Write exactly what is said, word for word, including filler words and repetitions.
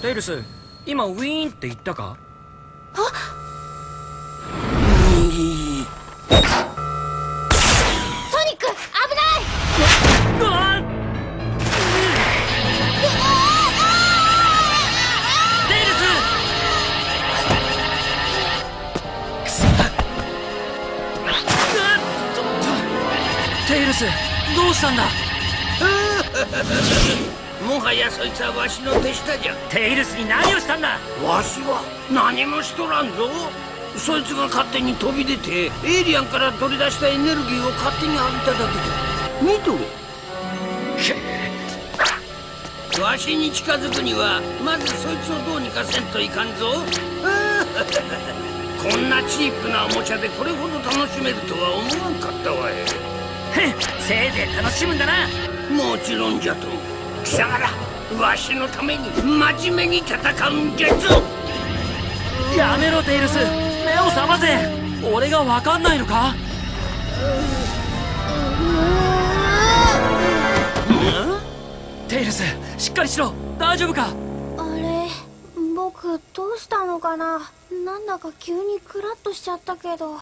テイルス、今ウィーンって言ったか？ あっ、ソニック危ない。 うわっ、テイルス、くそ、テイルス、どうしたんだ？ もはやそいつはわしの手下じゃ。 テイルスに何をしたんだ？ わしは何もしとらんぞ。そいつが勝手に飛び出てエイリアンから取り出したエネルギーを勝手に浴びただけじゃ。見とれ。わしに近づくにはまずそいつをどうにかせんといかんぞ。こんなチープなおもちゃでこれほど楽しめるとは思わんかったわい。 せいぜい楽しむんだな。 もちろんじゃと。貴様らわしのために真面目に戦うんじゃぞ。 やめろテイルス、目を覚ませ。俺が分かんないのか？テイルス、しっかりしろ。大丈夫か？ あれ、僕どうしたのかな。なんだか急にクラッとしちゃったけど。